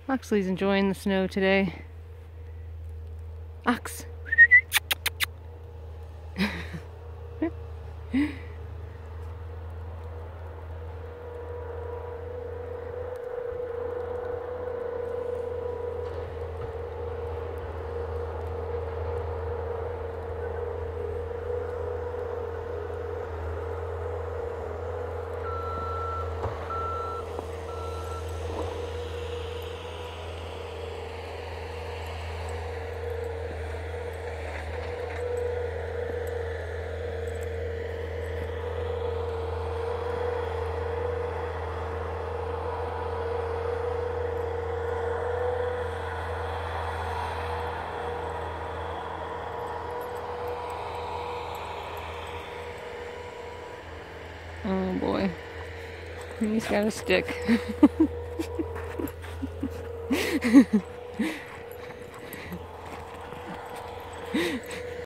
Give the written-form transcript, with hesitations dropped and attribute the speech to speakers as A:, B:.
A: Oxley's enjoying the snow today. Ox! Oh boy. He's got a stick.